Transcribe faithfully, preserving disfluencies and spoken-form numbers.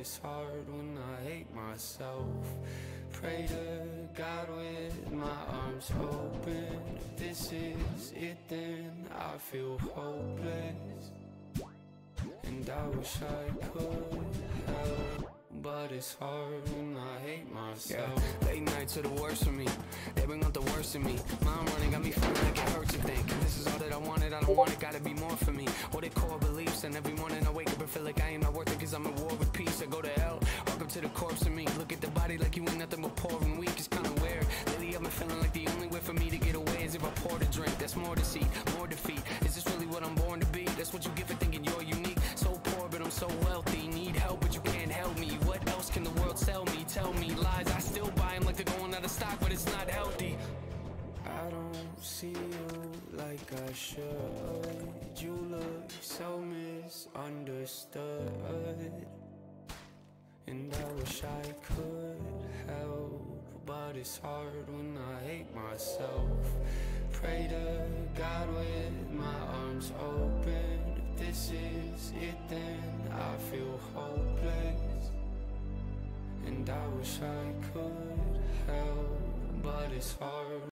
it's hard when I hate myself. Pray to God with my arms open. If this is it, then I feel hopeless, and I wish I could help, but it's hard when I hate myself. Yeah, late nights are the worst for me. They bring out the worst in me. Mom running got me feeling like it hurts to think this is all that I wanted. I don't want it, gotta be more for me. What it core beliefs, and every morning I wake up and feel like I ain't not worth it, cause I'm at war with peace. I go to hell, walk up to the corpse of me. Look at the body like you ain't nothing but poor and weak. It's kinda weird. Lately I've been feeling like the only way for me to get away is if I pour the drink. That's more deceit, more defeat. Is this really what I'm born to be? That's what you get for thinking you're unique. So poor but I'm so wealthy. Need help but you can't help me. What else can the world sell me? Tell me lies, I still buy them like they're going out of stock, but it's not healthy. I don't see you like I should. You look so misunderstood, and I wish I could help, but it's hard when I hate myself. Pray to God with my arms open. If this is it, then I feel hopeless, and I wish I could help, but it's hard.